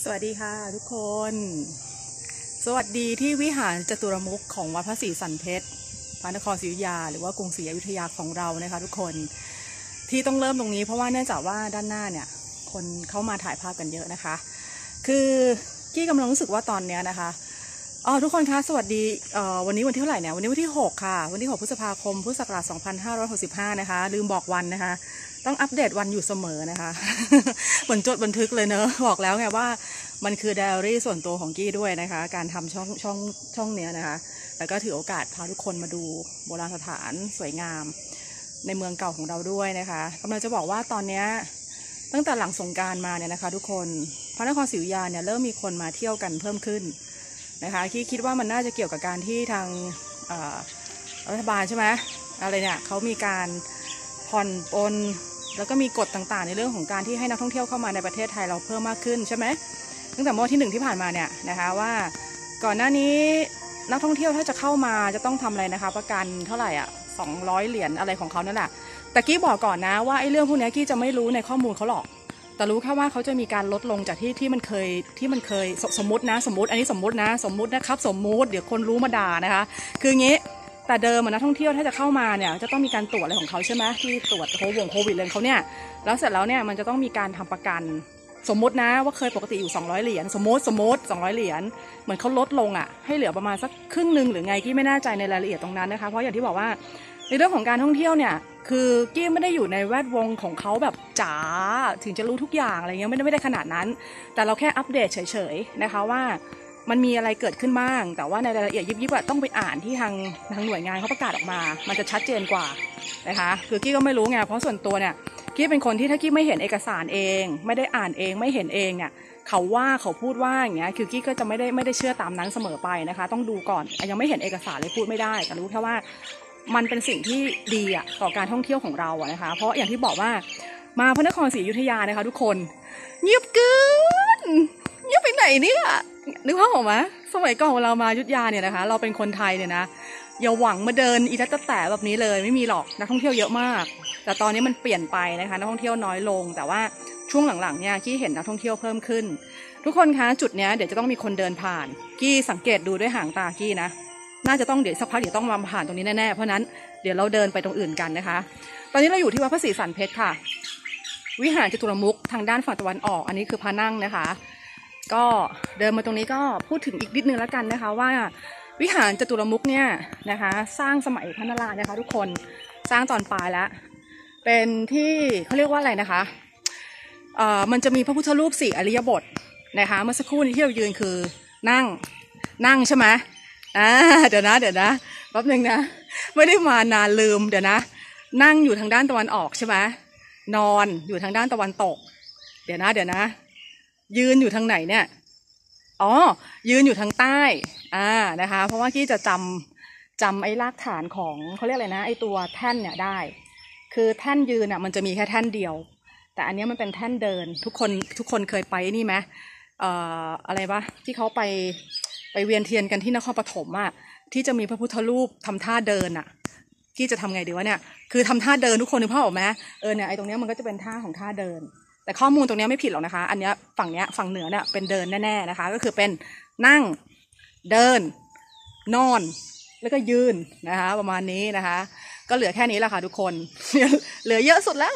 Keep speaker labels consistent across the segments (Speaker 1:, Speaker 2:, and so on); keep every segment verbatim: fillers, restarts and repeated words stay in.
Speaker 1: สวัสดีค่ะทุกคนสวัสดีที่วิหารจตุรมุขของวัดพระศรีสันเพชรพระนครศรีอยุธยาหรือว่ากรุงศรีอยุธยาของเรานะคะทุกคนที่ต้องเริ่มตรงนี้เพราะว่าเนื่องจากว่าด้านหน้าเนี่ยคนเข้ามาถ่ายภาพกันเยอะนะคะคือกี้กำลังรู้สึกว่าตอนนี้นะคะอ๋อทุกคนคะสวัสดีเอ่อวันนี้วันที่เท่าไหร่เนี่ยวันนี้วันที่หกค่ะวันที่หกพฤษภาคมพุทธศักราชสองพันห้าร้อยหกสิบห้านะคะลืมบอกวันนะคะต้องอัปเดตวันอยู่เสมอนะคะเหมือนจดบันทึกเลยเนอะบอกแล้วไงว่ามันคือไดอารี่ส่วนตัวของกี้ด้วยนะคะการทำช่องช่องช่องเนี้ยนะคะแล้วก็ถือโอกาสพาทุกคนมาดูโบราณสถานสวยงามในเมืองเก่าของเราด้วยนะคะกำลังจะบอกว่าตอนนี้ตั้งแต่หลังสงกรานต์มาเนี่ยนะคะทุกคนพระนครศรีอยุธยาเนี่ยเริ่มมีคนมาเที่ยวกันเพิ่มขึ้นนะคะที่คิดว่ามันน่าจะเกี่ยวกับการที่ทางรัฐบาลใช่ไหมอะไรเนี่ยเขามีการผ่อนปลนแล้วก็มีกฎต่างๆในเรื่องของการที่ให้นักท่องเที่ยวเข้ามาในประเทศไทยเราเพิ่มมากขึ้นใช่ไหมตั้งแต่เมื่อวันที่หนึ่งที่ผ่านมาเนี่ยนะคะว่าก่อนหน้านี้นักท่องเที่ยวถ้าจะเข้ามาจะต้องทำอะไรนะคะประกันเท่าไหร่อ่ะสองร้อยเหรียญอะไรของเขานั่นแหละแต่กี้บอกก่อนนะว่าไอ้เรื่องพวกนี้กี้จะไม่รู้ในข้อมูลเขาหรอกแต่รู้แค่ว่าเขาจะมีการลดลงจากที่ที่มันเคยที่มันเคยสสมมตินะสมมติอันนี้สมมตินะสมมตินะครับสมมติเดี๋ยวคนรู้มาด่านะคะคืองี้แต่เดิมนักท่องเที่ยวถ้าจะเข้ามาเนี่ยจะต้องมีการตรวจอะไรของเขาใช่ไหมที่ตรวจโควงโควิดเลยเขาเนี่ยแล้วเสร็จแล้วเนี่ยมันจะต้องมีการทำประกันสมมตินะว่าเคยปกติอยู่สองร้อยเหรียญสมมติสมมติสองร้อยเหรียญเหมือนเขาลดลงอ่ะให้เหลือประมาณสักครึ่งหนึ่งหรือไงกี้ไม่แน่ใจในรายละเอียดตรงนั้นนะคะเพราะอย่างที่บอกว่าในเรื่องของการท่องเที่ยวเนี่ยคือกี้ไม่ได้อยู่ในแวดวงของเขาแบบจ๋าถึงจะรู้ทุกอย่างอะไรเงี้ยไม่ได้ไม่ได้ขนาดนั้นแต่เราแค่อัปเดตเฉยๆนะคะว่ามันมีอะไรเกิดขึ้นบ้างแต่ว่าในรายละเอียดยิบๆต้องไปอ่านที่ทางทางหน่วยงานเขาประกาศออกมามันจะชัดเจนกว่านะคะคือกี้ก็ไม่รู้ไงเพราะส่วนตัวเนี่ยกี้เป็นคนที่ถ้ากี้ไม่เห็นเอกสารเองไม่ได้อ่านเองไม่เห็นเองเนี่ยเขาว่าเขาพูดว่าอย่างเงี้ยคือกี้ก็จะไม่ได้ไม่ได้เชื่อตามนั้นเสมอไปนะคะต้องดูก่อนยังไม่เห็นเอกสารเลยพูดไม่ได้แต่รู้แค่ว่ามันเป็นสิ่งที่ดีอ่ะต่อการท่องเที่ยวของเราอ่ะนะคะเพราะอย่างที่บอกว่ามาพระนครศรีอยุธยานะคะทุกคนเงียบเกินเงียบไปไหนเนี่ยนึกภาพออกไหมสมัยก่อนเรามาอยุธยาเนี่ยนะคะเราเป็นคนไทยเนี่ยนะอย่าหวังมาเดินอีทัตแต่แบบนี้เลยไม่มีหรอกนักท่องเที่ยวเยอะมากแต่ตอนนี้มันเปลี่ยนไปนะคะนักท่องเที่ยวน้อยลงแต่ว่าช่วงหลังๆเนี่ยกี้เห็นนักท่องเที่ยวเพิ่มขึ้นทุกคนคะจุดเนี้ยเดี๋ยวจะต้องมีคนเดินผ่านกี้สังเกตดูด้วยหางตากี้นะน่าจะต้องเดี๋ยวสักพักเดี๋ยวต้องมาผ่านตรงนี้แน่ๆเพราะนั้นเดี๋ยวเราเดินไปตรงอื่นกันนะคะตอนนี้เราอยู่ที่วัดพระศรีสันเพชรค่ะวิหารจตุรมุขทางด้านฝั่งตะวันออกอันนี้คือพระนั่งนะคะก็เดินมาตรงนี้ก็พูดถึงอีกนิดนึงแล้วกันนะคะว่าวิหารจตุรมุขเนี่ยนะคะสร้างสมัยพระนารายณ์นะคะทุกคนสร้างตอนปลายแล้วเป็นที่เขาเรียกว่าอะไรนะคะเอ่อมันจะมีพระพุทธรูปสี่อริยบทนะคะเมื่อสักครู่นี้ที่เรายืนคือนั่งนั่งใช่ไหมอ่าเดี๋ยวนะเดี๋ยวนะแป๊บนึงนะไม่ได้มานานลืมเดี๋ยวนะนั่งอยู่ทางด้านตะวันออกใช่ไหมนอนอยู่ทางด้านตะวันตกเดี๋ยวนะเดี๋ยวนะยืนอยู่ทางไหนเนี่ยอ๋อยืนอยู่ทางใต้อ่านะคะเพราะว่ากี้จะจำจำไอ้รากฐานของเขาเรียกอะไรนะไอ้ตัวแท่นเนี่ยได้คือแท่นยืนอ่ะมันจะมีแค่แท่นเดียวแต่อันนี้มันเป็นแท่นเดินทุกคนทุกคนเคยไปนี่ไหมเอ่ออะไรวะที่เขาไปไปเวียนเทียนกันที่นครปฐมอ่ะที่จะมีพระพุทธรูปทำท่าเดินอ่ะกี้จะทำไงดีวะเนี่ยคือทำท่าเดินทุกคนนึกภาพออกไหมเออเนี่ยไอ้ตรงนี้มันก็จะเป็นท่าของท่าเดินแต่ข้อมูลตรงนี้ไม่ผิดหรอกนะคะอันนี้ฝั่งเนี้ยฝั่งเหนือเนี่ยเป็นเดินแน่ๆนะคะก็คือเป็นนั่งเดินนอนแล้วก็ยืนนะคะประมาณนี้นะคะก็เหลือแค่นี้แหละค่ะทุกคนเหลือเยอะสุดแล้ว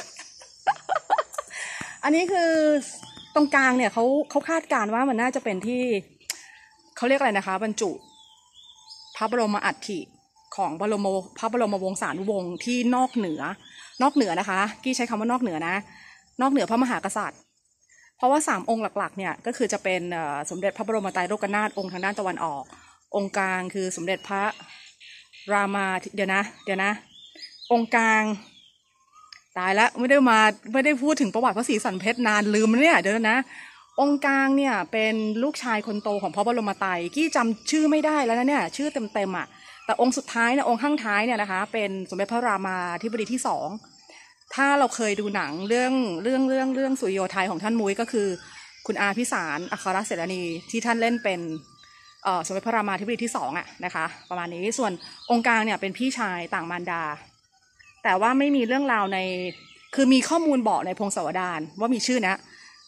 Speaker 1: อันนี้คือตรงกลางเนี่ยเขาเขาคาดการณ์ว่ามันน่าจะเป็นที่เขาเรียกอะไรนะคะบรรจุพระบรมอัฐิของบรมพระบรมวงศานุวงศ์ที่นอกเหนือนอกเหนือนะคะกี้ใช้คำว่านอกเหนือนะนอกเหนือพระมหากษัตริย์เพราะว่าสามองค์หลักๆเนี่ยก็คือจะเป็นสมเด็จพระบรมไตรโลกนาถองค์ทางด้านตะวันออกองค์กลางคือสมเด็จพระรามาเดี๋ยวนะเดี๋ยวนะองค์กลางตายแล้วไม่ได้มาไม่ได้พูดถึงประวัติพระศรีสันเพชรนานลืมเนี่ยเดี๋ยวนะองค์กลางเนี่ยเป็นลูกชายคนโตของพระบรมไตรกี้จำชื่อไม่ได้แล้วนะเนี่ยชื่อเต็มๆอ่ะแต่องค์สุดท้ายเนี่ยองค์ข้างท้ายเนี่ยนะคะเป็นสมเด็จพระรามาธิบดีที่สองถ้าเราเคยดูหนังเรื่องเรื่องเรื่องเรื่องสุริโยไทยของท่านมุ้ยก็คือคุณอาพิสารอัครเสรณีที่ท่านเล่นเป็นเอ่อสมเด็จพระรามาธิบดีที่สองอ่ะนะคะประมาณนี้ส่วนองค์กลางเนี่ยเป็นพี่ชายต่างมารดาแต่ว่าไม่มีเรื่องราวในคือมีข้อมูลบอกในพงศาวดารว่ามีชื่อนะ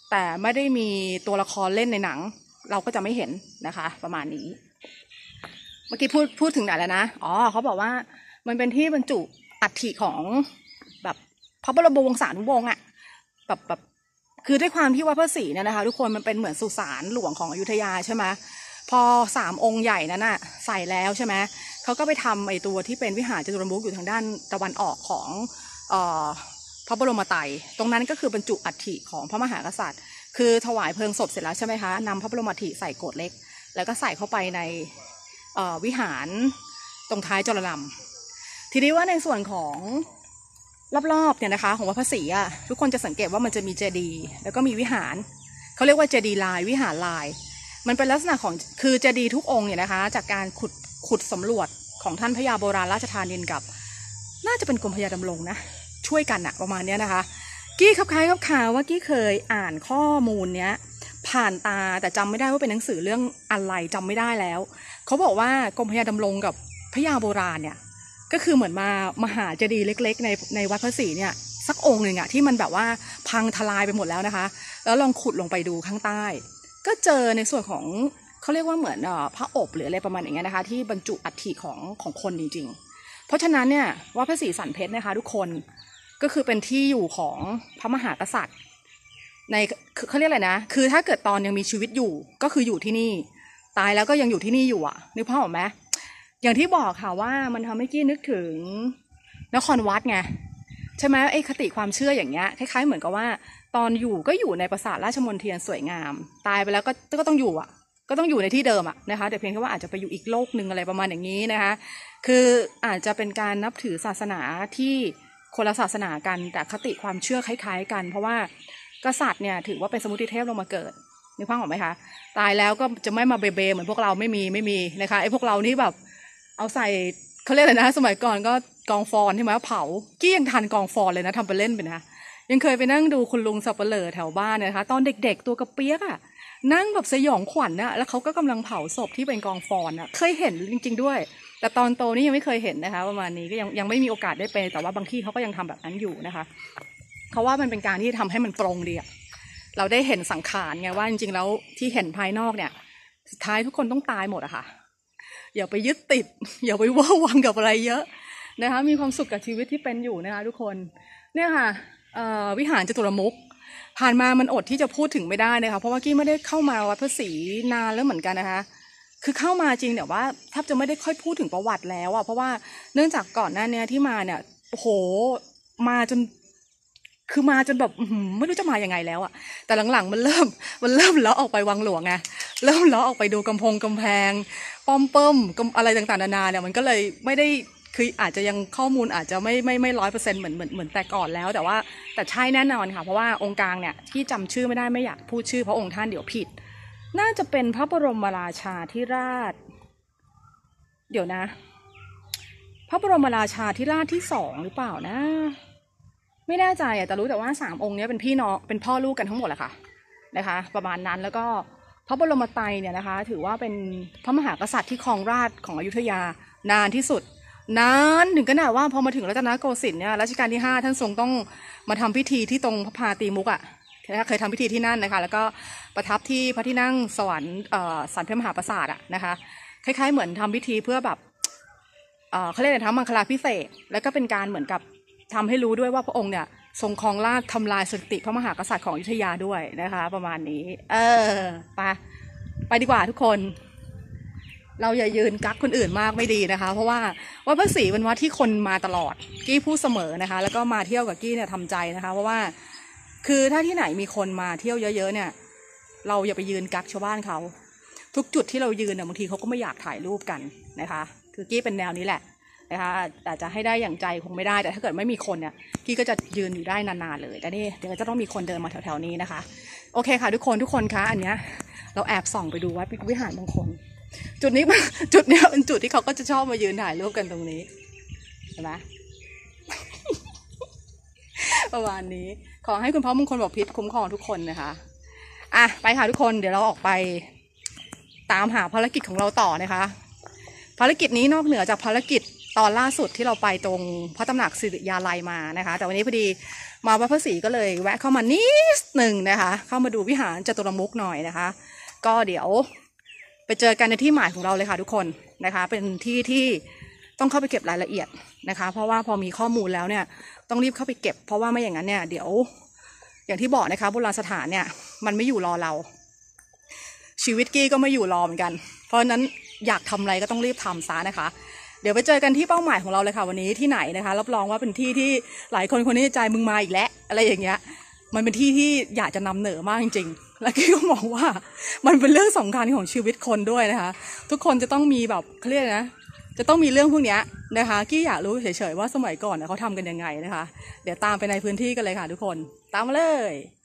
Speaker 1: แต่ไม่ได้มีตัวละครเล่นในหนังเราก็จะไม่เห็นนะคะประมาณนี้เมื่อกี้พูดพูดถึงไหนแล้วนะอ๋อเขาบอกว่ามันเป็นที่บรรจุอัฐิของแบบพระบรมวงศานุวงศ์อ่ะแบบแบบคือด้วยความที่วัดพระศรีเนี่ยนะคะทุกคนมันเป็นเหมือนสุสานหลวงของอยุธยาใช่ไหมพอสามองค์ใหญ่นั้นน่ะใส่แล้วใช่ไหมเขาก็ไปทำไอตัวที่เป็นวิหารจตุรมุขอยู่ทางด้านตะวันออกของเอ่อพระบรมไตรตรงนั้นก็คือบรรจุอัฐิของพระมหากษัตริย์คือถวายเพลิงศพเสร็จแล้วใช่ไหมคะนำพระบรมอัฐิใส่โกรธเล็กแล้วก็ใส่เข้าไปในวิหารตรงท้ายจรลำทีนี้ว่าในส่วนของรอบๆเนี่ยนะคะของวัดพระศรีอ่ะทุกคนจะสังเกตว่ามันจะมีเจดีย์แล้วก็มีวิหารเขาเรียกว่าเจดีย์ลายวิหารลายมันเป็นลักษณะของคือเจดีย์ทุกองค์เนี่ยนะคะจากการขุดขุดสำรวจของท่านพญาโบราณราชธานินกับน่าจะเป็นกรมพญาดำรงนะช่วยกันอะประมาณนี้นะคะกี้ครับคล้ายครับข่าวว่ากี้เคยอ่านข้อมูลเนี้ยผ่านตาแต่จำไม่ได้ว่าเป็นหนังสือเรื่องอะไรจำไม่ได้แล้วเขาบอกว่ากรมพญาดำรงกับพญาโบราณเนี่ยก็คือเหมือนมามาหาเจดีย์เล็กๆในในวัดพระศรีเนี่ยสักองค์หนึ่งอะที่มันแบบว่าพังทลายไปหมดแล้วนะคะแล้วลองขุดลงไปดูข้างใต้ก็เจอในส่วนของเขาเรียกว่าเหมือนพระอบหรืออะไรประมาณอย่างเงี้ยนะคะที่บรรจุอัฐิของของคนจริงๆเพราะฉะนั้นเนี่ยวัดพระศรีสันเพชรนะคะทุกคนก็คือเป็นที่อยู่ของพระมหากษัตริย์ในเขาเรียกอะไรนะคือถ้าเกิดตอนยังมีชีวิตอยู่ก็คืออยู่ที่นี่ตายแล้วก็ยังอยู่ที่นี่อยู่อ่ะนึกภาพออกไหมอย่างที่บอกค่ะว่ามันทำให้กี้นึกถึงนครวัดไงใช่ไหมไอ้คติความเชื่ออย่างเงี้ยคล้ายๆเหมือนกับว่าตอนอยู่ก็อยู่ในปราสาทราชมณฑีสวยงามตายไปแล้วก็ก็ต้องอยู่อ่ะก็ต้องอยู่ในที่เดิมอ่ะนะคะแต่เพียงแค่ว่าอาจจะไปอยู่อีกโลกหนึ่งอะไรประมาณอย่างนี้นะคะคืออาจจะเป็นการนับถือศาสนาที่คนละศาสนากันแต่คติความเชื่อคล้ายๆกันเพราะว่ากษัตริย์เนี่ยถือว่าเป็นสมุติเทพลงมาเกิดนึกภาพออกไหมคะตายแล้วก็จะไม่มาเบเบเหมือนพวกเราไม่มีไม่มีนะคะไอ้พวกเรานี่แบบเอาใส่เขาเรียกอะไรนะสมัยก่อนก็กองฟอนใช่ไหมเผากี้ยังทันกองฟอนเลยนะทำไปเล่นไปนะยังเคยไปนั่งดูคุณลุงสับปะเหร่อแถวบ้านนะคะตอนเด็กๆตัวกระเปี๊ยกอ่ะนั่งแบบสยองขวัญนะแล้วเขาก็กำลังเผาศพที่เป็นกองฟอนอ่ะเคยเห็นจริงๆด้วยแต่ตอนโตนี่ยังไม่เคยเห็นนะคะประมาณนี้ก็ยังยังไม่มีโอกาสได้ไปแต่ว่าบางที่เขาก็ยังทำแบบนั้นอยู่นะคะเพราะว่ามันเป็นการที่ทำให้มันตรงดีอ่ะเราได้เห็นสังขารไงว่าจริงๆแล้วที่เห็นภายนอกเนี่ยสุดท้ายทุกคนต้องตายหมดอะค่ะอย่าไปยึดติดอย่าไปว้าวังกับอะไรเยอะนะคะมีความสุขกับชีวิตที่เป็นอยู่นะคะทุกคนเนี่ยค่ะวิหารจตุรมุขผ่านมามันอดที่จะพูดถึงไม่ได้นะคะเพราะว่ากี้ไม่ได้เข้ามาวัดพระศรีนานแล้วเหมือนกันนะคะคือเข้ามาจริงแต่ว่าแทบจะไม่ได้ค่อยพูดถึงประวัติแล้วอ่ะเพราะว่าเนื่องจากก่อนหน้านี้ที่มาเนี่ยโอ้โหมาจนคือมาจนแบบไม่รู้จะมายังไงแล้วอ่ะแต่หลังๆมันเริ่มมันเริ่มแล้วออกไปวังหลวงไงเริ่มแล้วออกไปดูกำพงกำแพงป้อมเปิ้มอะไรต่างๆนานาเนี่ยมันก็เลยไม่ได้คืออาจจะยังข้อมูลอาจจะไม่ไม่ไม่ร้อยเปอร์เซ็นต์เหมือนเหมือนเหมือนแต่ก่อนแล้วแต่ว่าแต่ใช่แน่นอนค่ะเพราะว่าองค์กลางเนี่ยที่จำชื่อไม่ได้ไม่อยากพูดชื่อเพราะองค์ท่านเดี๋ยวผิดน่าจะเป็นพระบรมราชาธิราชเดี๋ยวนะพระบรมราชาธิราชที่สองหรือเปล่านะไม่แน่ใจแต่รู้แต่ว่าสามองค์นี้เป็นพี่น้องเป็นพ่อลูกกันทั้งหมดแหละค่ะนะคะประมาณนั้นแล้วก็พระบรมไตรเนี่ยนะคะถือว่าเป็นพระมหากษัตริย์ที่ครองราชย์ของอยุธยานานที่สุดนานถึงขนาดว่าพอมาถึงรัตนโกสินทร์เนี่ยรัชกาลที่ห้าท่านทรงต้องมาทำพิธีที่ตรงพระพาตีมุกอ่ะเคยทำพิธีที่นั่นนะคะแล้วก็ประทับที่พระที่นั่งสวรรค์สันเพชรมหาปราสาทอ่ะนะคะคล้ายๆเหมือนทำพิธีเพื่อแบบเขาเรียกอะไรนะมังคลาภิเษกแล้วก็เป็นการเหมือนกับทำให้รู้ด้วยว่าพระองค์เนี่ยทรงครองราชย์ทำลายสถิติพระมหากษัตริย์ของอยุธยาด้วยนะคะประมาณนี้เออไปไปดีกว่าทุกคนเราอย่ายืนกักคนอื่นมากไม่ดีนะคะเพราะว่าวัดพระศรีเป็นวัดที่คนมาตลอดกี้พูดเสมอนะคะแล้วก็มาเที่ยวกับกี้เนี่ยทำใจนะคะเพราะว่าคือถ้าที่ไหนมีคนมาเที่ยวเยอะๆเนี่ยเราอย่าไปยืนกักชาวบ้านเขาทุกจุดที่เรายืนเนี่ยบางทีเขาก็ไม่อยากถ่ายรูปกันนะคะคือกี้เป็นแนวนี้แหละนะคะแต่จะให้ได้อย่างใจคงไม่ได้แต่ถ้าเกิดไม่มีคนเนี่ยกี้ก็จะยืนอยู่ได้นานๆเลยแต่นี่เดี๋ยวจะต้องมีคนเดินมาแถวๆนี้นะคะโอเคค่ะทุกคนทุกคนคะอันเนี้ยเราแอบส่องไปดูวัดวิหารบางคนจุดนี้จุดนี้เป็นจุดที่เขาก็จะชอบมายืนถ่ายรูปกันตรงนี้เห็นไหม ประมาณนี้ขอให้คุณพ่อมงคลบอกพิษคุ้มครองทุกคนนะคะอ่ะไปค่ะทุกคนเดี๋ยวเราออกไปตามหาภารกิจของเราต่อนะคะภารกิจนี้นอกเหนือจากภารกิจตอนล่าสุดที่เราไปตรงพระตำหนักสิริยาลัยมานะคะแต่วันนี้พอดีมาวัดพระศรีก็เลยแวะเข้ามานิดหนึ่งนะคะเข้ามาดูวิหารจตุรมุขหน่อยนะคะก็เดี๋ยวไปเจอกันในที่หมายของเราเลยค่ะทุกคนนะคะเป็นที่ที่ต้องเข้าไปเก็บรายละเอียดนะคะเพราะว่าพอมีข้อมูลแล้วเนี่ยต้องรีบเข้าไปเก็บเพราะว่าไม่อย่างนั้นเนี่ยเดี๋ยวอย่างที่บอกนะคะโบราณสถานเนี่ยมันไม่อยู่รอเราชีวิตกี้ก็ไม่อยู่รอเหมือนกันเพราะฉะนั้นอยากทำอะไรก็ต้องรีบทำซะนะคะเดี๋ยวไปเจอกันที่เป้าหมายของเราเลยค่ะวันนี้ที่ไหนนะคะรับรองว่าเป็นที่ที่หลายคนคนนี้ใจมึงมาอีกแล้วอะไรอย่างเงี้ยมันเป็นที่ที่อยากจะนำเหนอมากจริงๆและกี้ก็มองว่ามันเป็นเรื่องสำคัญของชีวิตคนด้วยนะคะทุกคนจะต้องมีแบบเขาเรียกนะจะต้องมีเรื่องพวกนี้นะคะกี้อยากรู้เฉยๆว่าสมัยก่อนเขาทำกันยังไงนะคะเดี๋ยวตามไปในพื้นที่กันเลยค่ะทุกคนตามมาเลย